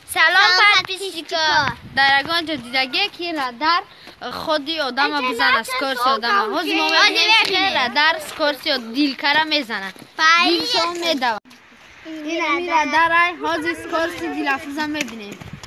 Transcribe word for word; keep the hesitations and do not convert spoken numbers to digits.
سلام پدپیسیکا. در اگان جدیدگی که ردر خودی آدم بزنه سکورسی آدم هزی ما میبینیم که ردر سکورسی دیل کره میزنه دیل شما میدوه این امی ردر های هزی سکورسی دیل افروز هم میبینیم.